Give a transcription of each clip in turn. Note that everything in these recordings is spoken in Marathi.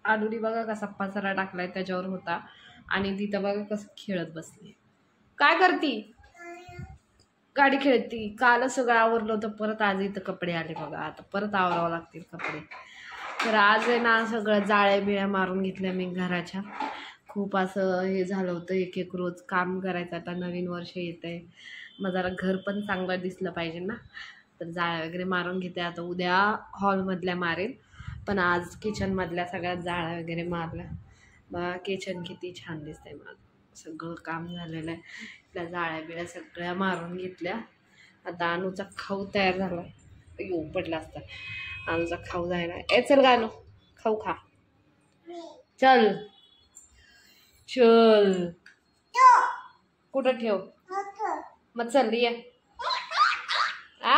आलूनी बघा कसा पसारा टाकलाय त्याच्यावर होता आणि तिथं बघा कसं खेळत बसली. काय करती? गाडी खेळती. कालच सगळं आवरलं होतं, परत आज इथं कपडे आले बघा. आता परत आवरावं लागतील कपडे. तर आज आहे ना सगळं जाळ्या बिळ्या मारून घेतल्या मी घराच्या. खूप असं हे झालं होतं, एक एक रोज काम करायचं. आता नवीन वर्ष येत आहे, मग जरा घर पण चांगलं दिसलं पाहिजे ना. तर जाळ्या वगैरे मारून घेते. आता उद्या हॉलमधल्या मारेल, पण आज किचनमधल्या सगळ्या जाळ्या वगैरे मारल्या. बघा किचन किती छान दिसतंय माझं. सगळं काम झालेलं आहे. त्या जाळ्या बिळ्या सगळ्या मारून घेतल्या. आता अनुचा खाऊ तयार झाला. येऊ पडला असता. अनुचा खाऊ जायला. चल गाणू खाऊ खा. चल चल. कुठं ठेव मग. चल ये. आ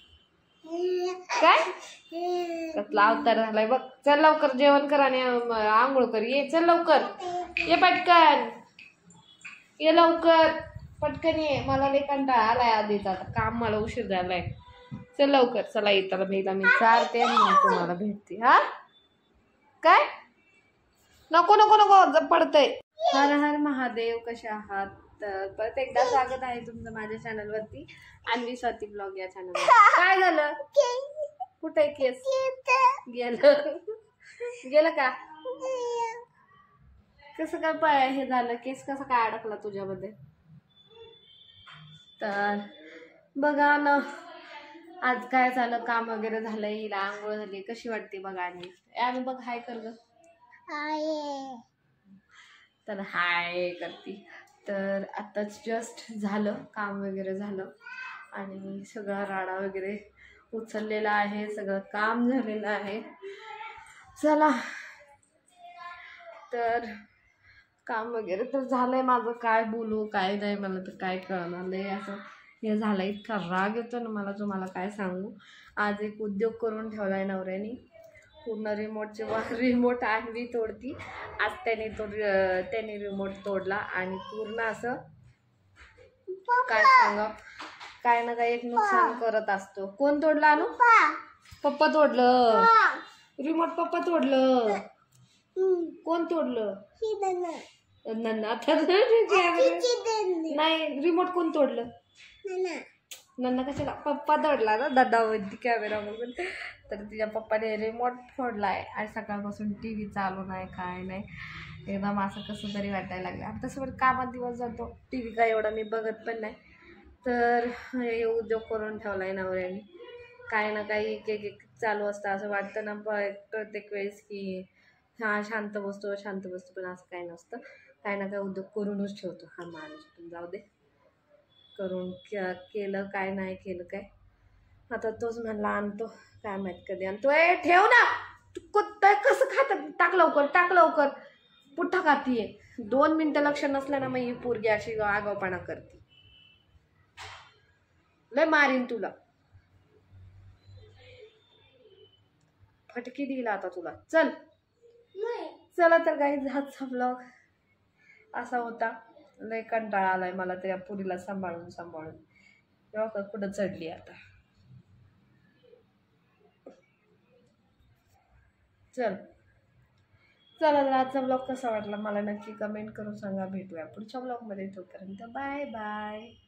काय कसला अवतार झालाय बघ. चल लवकर जेवण कर आणि आंघोळ कर. ये चल लवकर. ये पटकन ये लवकर. पटकन ये. मला लई कंटाळा आलाय आधीच. आता काम मला उशीर झालाय. चल लवकर. चला येताला भेटला मी चारते आणि तुम्हाला भेटते. हा काय नको नको नको पडतंय. हर हर महादेव. कसे आहात? तर परत एकदा स्वागत आहे तुमचं माझ्या चॅनलवरती अन्वी स्वाती ब्लॉग या चॅनलवर. काय झालं? कुठे केस गेलं? गेलं का? कसं काय हे झालं? केस कसं काय अडकला तुझ्यामध्ये? तर बघा ना आज काय झालं. काम वगैरे झालंय. हिला आंघोळ झाली. कशी वाटते बघा. आणि बघ हाय कर ग. तर हाय करती. तर आताच जस्ट झालं काम वगैरे झालं आणि सगळा राडा वगैरे उचललेला आहे. सगळं काम झालेलं आहे. चला तर काम वगैरे तर झालंय माझं. काय बोलू काय नाही मला तर काय कळणार नाही. असं हे झालं. इतका राग येतो ना मला, तुम्हाला काय सांगू. आज एक उद्योग करून ठेवलाय नवऱ्याने. पूर्ण रिमोट आणवी तोडती. आज त्याने रिमोट तोडला आणि पूर्ण असं काय सांगा काय ना काय एक नुकसान करत असतो. कोण तोडलं आणू? पप्पा तोडलं रिमोट. पप्पा तोडलं. कोण तोडलं? नन्ना. नाही रिमोट कोण तोडलं? नन्ना कशाला? पप्पा तोडला ना. दादावरती कॅमेरा बघून. तर तिच्या पप्पाने रिमोट फोडलाय आणि सकाळपासून TV चालू नाही काय नाही. एकदम असं कसं तरी वाटायला लागलं. आणि तसं कामात दिवस जातो. TV काय एवढा मी बघत पण नाही. तर हे उद्योग करून ठेवलाय नवऱ्याने. काही ना काही एक चालू असतं. असं वाटतं ना प्रत्येक वेळेस की हा शांत बसतो पण असं काही नसतं. काही ना काही उद्योग करूनच ठेवतो हा माणूस. पण जाऊ दे, करून केलं काय नाही केलं काय. आता तोच म्हणला आणतो. काय माहित कधी आणतो. ठेव ना. कसं खात? टाक लवकर. पुठ्ठा खातीये. 2 मिनिटं लक्ष नसलं ना मग ही पोरगी अशी आगाऊपणा करते. लय मारीन तुला. फटकी दिला आता तुला. चल. चला तर काही आजचा ब्लॉग असा होता. लय कंटाळा आलाय मला त्या पुरीला सांभाळून तेव्हा कुठं चढली आता. चला तर आजचा ब्लॉग कसा वाटला मला नक्की कमेंट करून सांगा. भेटूया पुढच्या ब्लॉगमध्ये. तोपर्यंत बाय बाय.